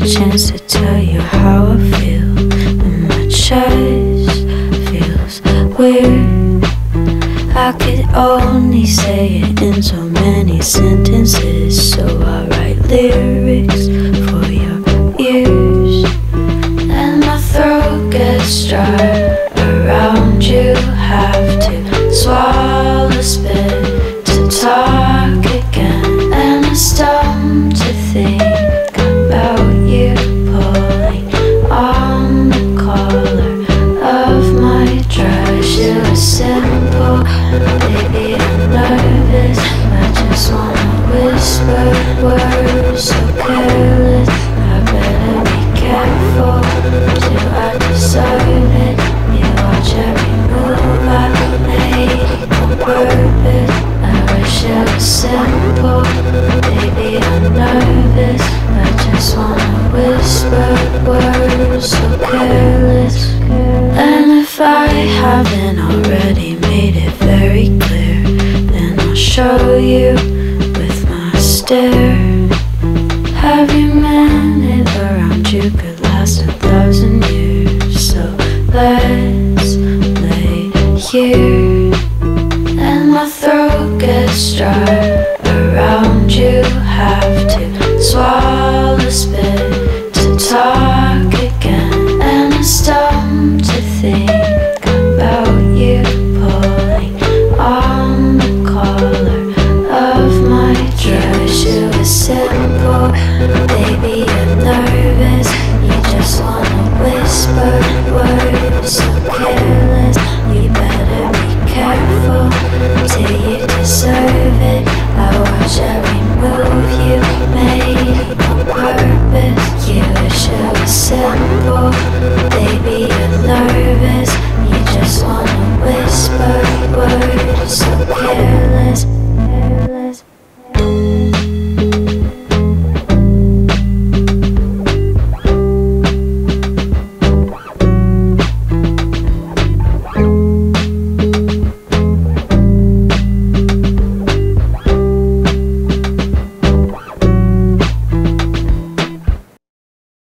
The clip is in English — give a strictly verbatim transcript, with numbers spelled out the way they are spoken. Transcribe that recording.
chance to tell you how I feel, and my chest feels weird. I could only say it in so many sentences, so I write lyrics for your ears. And my throat gets dry around you, have to swallow spit to talk again. And I stump to think about you pulling on the collar of my dress. You were simple, baby, I'm nervous. I just wanna whisper words, so careless. I better be careful, do I deserve it? You watch every move I make on purpose. I wish it was simple, baby, I'm nervous. I just wanna whisper words, so careless. And if I haven't already made it very clear, then I'll show you with my stare. Every minute around you could last a thousand years, so let's lay here. And my throat gets dry around you, have to swallow spit to talk again. And I stump to think